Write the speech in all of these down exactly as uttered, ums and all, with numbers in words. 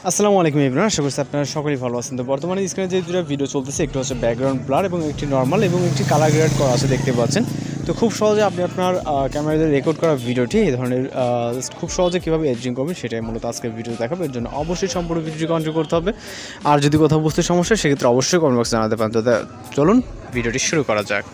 আসসালামু আলাইকুম এভরিওয়ান, আশা করছি আপনারা সকলেই ভালো আছেন। তো বর্তমানে স্ক্রিনে যে দুটো ভিডিও চলতেছে, একটি হচ্ছে ব্যাকগ্রাউন্ড ব্লার এবং একটি নর্মাল এবং একটি কালার গ্রেড করা আছে দেখতে পাচ্ছেন। তো খুব সহজে আপনি আপনার ক্যামেরা দিয়ে রেকর্ড করা ভিডিওটি এই ধরনের খুব সহজে কীভাবে এডিটিং করবেন সেটাই মূলত আজকে ভিডিও দেখাবো। এর জন্য অবশ্যই সম্পূর্ণ ভিডিওটি কন্ট্রোল করতে হবে। আর যদি কোথাও বুঝতে সমস্যা সেক্ষেত্রে অবশ্যই কমেন্ট বক্সে জানাতে পারেন। তো চলুন ভিডিওটি শুরু করা যাক।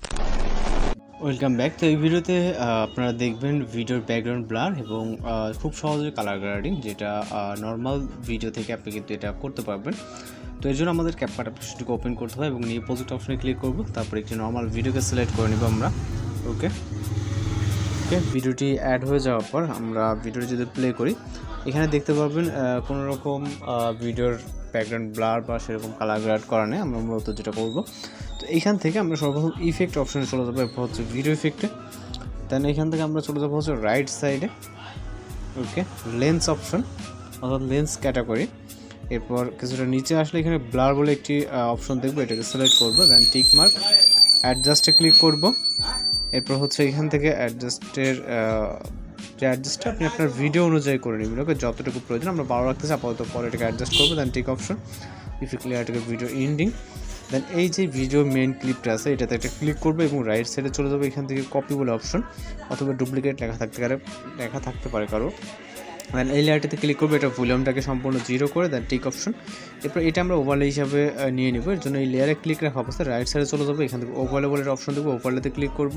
Welcome back. তো এই ভিডিওতে আপনারা দেখবেন ভিডিওর ব্যাকগ্রাউন্ড ব্লার এবং খুব সহজে কালার গ্রেডিং, যেটা নর্মাল ভিডিও থেকে আপনি কিন্তু এটা করতে পারবেন। তো এর জন্য আমাদের ক্যাপকাট অ্যাপ্লিকেশনটিকে ওপেন করতে হবে এবং নিউ প্রজেক্ট অপশনে ক্লিক করব। তারপর একটি নর্মাল ভিডিওকে সিলেক্ট করে নেব আমরা। ওকে ওকে ভিডিওটি অ্যাড হয়ে যাওয়ার পর আমরা ভিডিওটি যদি প্লে করি, এখানে দেখতে পারবেন কোনো রকম ভিডিওর ব্যাকগ্রাউন্ড ব্লার বা সেরকম কালার গ্রেড করা নেই। আমরা মূলত যেটা করব, তো এইখান থেকে আমরা সর্বপ্রথম ইফেক্ট অপশনে চলে যাবো, এরপর হচ্ছে ভিডিও ইফেক্টে। দেন এখান থেকে আমরা চলে যাবো হচ্ছে রাইট সাইডে। ওকে লেন্স অপশন অর্থাৎ লেন্স ক্যাটাগরি। এরপর কিছুটা নিচে আসলে এখানে ব্লার বলে একটি অপশন দেখবো, এটাকে সিলেক্ট করবো। দেন টিক মার্ক অ্যাডজাস্টে ক্লিক করব। এরপর হচ্ছে এখান থেকে অ্যাডজাস্টের যে অ্যাডজাস্টটা আপনি আপনার ভিডিও অনুযায়ী করে নেবেন। ওকে যতটুকু প্রয়োজন আমরা বারো রাখতেছি আপাতত, পরে এটাকে অ্যাডজাস্ট করবো। দেন টিক অপশন ইফেক্ট লেয়ারটাকে ভিডিও এন্ডিং। দেন এই যে ভিডিও মেন ক্লিপটা আছে এটাতে একটা ক্লিক করবো এবং রাইট সাইডে চলে যাবো। এখান থেকে কপি বলে অপশন অথবা ডুপ্লিকেট লেখা থাকতে পারে লেখা থাকতে পারে কারো। দেন এই লেয়ারটাতে ক্লিক করবো, এটা ভলিউমটাকে সম্পূর্ণ জিরো করে দেন টিক অপশন। এরপর এটা আমরা ওভারলে হিসাবে নিয়ে নেবো। এর জন্য এই লেয়ারে ক্লিক রাখা অবস্থায় রাইট সাইডে চলে যাবো, এখান থেকে ওভারলে বলে অপশন দেবো, ওভারলেতে ক্লিক করবো।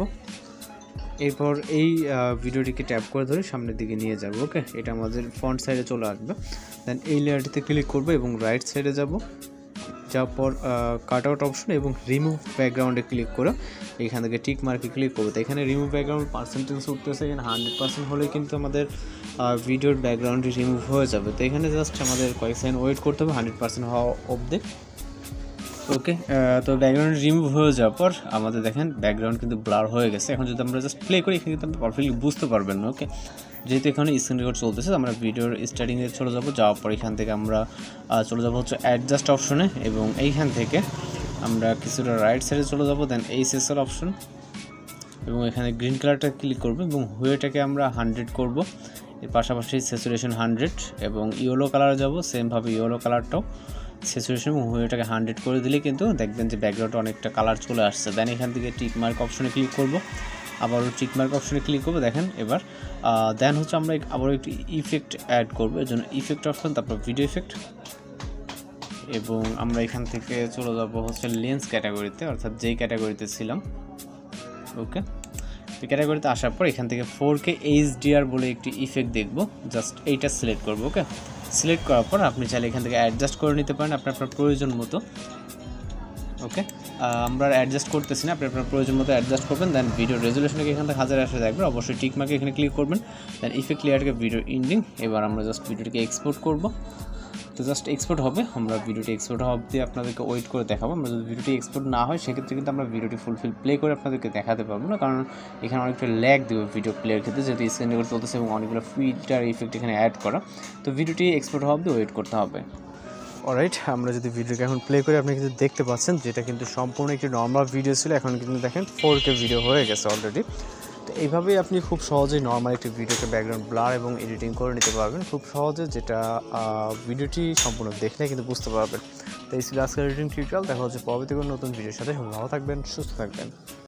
এরপর এই ভিডিওটিকে ট্যাপ করে ধরে সামনের দিকে নিয়ে যাব। ওকে এটা আমাদের ফ্রন্ট সাইডে চলে আসবে। দেন এই লেয়ারটিতে ক্লিক করবো এবং রাইট সাইডে যাব। যাওয়ার পর কাট আউট অপশন এবং রিমুভ ব্যাকগ্রাউন্ডে ক্লিক করে এখান থেকে টিক মার্কে ক্লিক করবো। তো এখানে রিমুভ ব্যাকগ্রাউন্ড পার্সেন্টেজ উঠতেছে, এখানে হান্ড্রেড পার্সেন্ট হলে কিন্তু আমাদের ভিডিওর ব্যাকগ্রাউন্ডটি রিমুভ হয়ে যাবে। তো এখানে জাস্ট আমাদের কয়েক সেকেন্ড ওয়েট করতে হবে হান্ড্রেড পার্সেন্ট হওয়া অবধি। ওকে তো ব্যাকগ্রাউন্ড রিমুভ হয়ে যাওয়ার পর আমাদের দেখেন ব্যাকগ্রাউন্ড কিন্তু ব্লার হয়ে গেছে। এখন যদি আমরা জাস্ট প্লে করি এখানে কিন্তু আপনি পারফেক্টলি বুঝতে পারবেন না। ওকে যেহেতু এখানে স্ক্রিন রেকর্ড চলতেছে, আমরা ভিডিওর স্টার্টিংয়ে চলে যাব। যাওয়ার পর এখান থেকে আমরা চলে যাব হচ্ছে অ্যাডজাস্ট অপশনে এবং এইখান থেকে আমরা কিছুটা রাইট সাইডে চলে যাব। দেন এই সেসর অপশন এবং এখানে গ্রিন কালারটা ক্লিক করব এবং হুয়েটাকে আমরা হান্ড্রেড করব। এর পাশাপাশি স্যাচুরেশন হান্ড্রেড এবং ইয়েলো কালারে যাব, সেমভাবে ইয়েলো কালারটাও স্যাচুরেশন এবং হুয়েটাকে হান্ড্রেড করে দিলে কিন্তু দেখবেন যে ব্যাকগ্রাউন্ডে অনেকটা কালার চলে আসছে। দেন এখান থেকে টিক মার্ক অপশনে ক্লিক করব, আবারও টিক মার্ক অপশনে ক্লিক করবো। দেখেন এবার দেন হচ্ছে আমরা আবারও একটি ইফেক্ট অ্যাড করবো, এর জন্য ইফেক্ট অপশন, তারপর ভিডিও ইফেক্ট এবং আমরা এখান থেকে চলে যাব হচ্ছে লেন্স ক্যাটাগরিতে, অর্থাৎ যেই ক্যাটাগরিতে ছিলাম। ওকে এই ক্যাটাগরিতে আসার পর এখান থেকে ফোর কে এইচডিআর বলে একটি ইফেক্ট দেখবো, জাস্ট এইটা সিলেক্ট করবো। ওকে সিলেক্ট করার পর আপনি চাইলে এখান থেকে অ্যাডজাস্ট করে নিতে পারেন আপনার আপনার প্রয়োজন মতো। ওকে আমরা অ্যাডজাস্ট করতেছি না, আপনি আপনার প্রয়োজন মতো অ্যাডজাস্ট করবেন। দেন ভিডিও রেজুলেশনকে এখান থেকে হাজার আসে দেখবেন, অবশ্যই টিক মার্কে এখানে ক্লিক করবেন। দেন ইফেক্ট লেয়ারকে ভিডিও এন্ডিং। এবার আমরা জাস্ট ভিডিওটিকে এক্সপোর্ট করব। তো জাস্ট এক্সপোর্ট হবে, আমরা ভিডিওটি এক্সপোর্ট হওয়া অবধি আপনাদেরকে ওয়েট করে দেখাবো। আমরা যদি ভিডিওটি এক্সপোর্ট না হয় সেক্ষেত্রে কিন্তু আমরা ভিডিওটি ফুলফিল প্লে করে আপনাদেরকে দেখাতে পারবো না, কারণ এখানে অনেকটা ল্যাগ দেবে ভিডিও প্লেয়ার ক্ষেত্রে, যেহেতু স্ক্রিন রেকর্ড চলতেছে এবং অনেকগুলো ফিল্টার ইফেক্ট এখানে অ্যাড করা। তো ভিডিওটি এক্সপোর্ট হওয়া অবধি ওয়েট করতে হবে। অলরাইট আমরা যদি ভিডিওকে এখন প্লে করি, আপনি কিন্তু দেখতে পাচ্ছেন যেটা কিন্তু সম্পূর্ণ একটি নর্মাল ভিডিও ছিল, এখন কিন্তু দেখেন ফোর কে ভিডিও হয়ে গেছে অলরেডি। তো এইভাবেই আপনি খুব সহজেই নর্মাল একটি ভিডিওকে ব্যাকগ্রাউন্ড ব্লার এবং এডিটিং করে নিতে পারবেন খুব সহজে, যেটা ভিডিওটি সম্পূর্ণ দেখলে কিন্তু বুঝতে পারবেন। তো এই ছিল আজকের এডিটিং টিউটোরিয়াল। দেখা হচ্ছে পরবর্তী কোনো নতুন ভিডিওর সাথে। ভালো থাকবেন, সুস্থ থাকবেন।